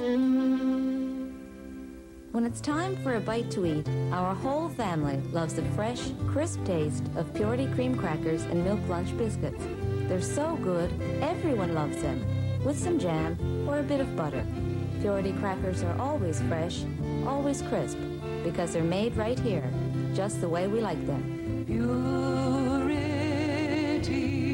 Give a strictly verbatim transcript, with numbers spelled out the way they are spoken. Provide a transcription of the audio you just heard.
When it's time for a bite to eat, our whole family loves the fresh, crisp taste of Purity cream crackers and milk lunch biscuits. They're so good, everyone loves them, with some jam or a bit of butter. Purity crackers are always fresh, always crisp, because they're made right here, just the way we like them. Purity.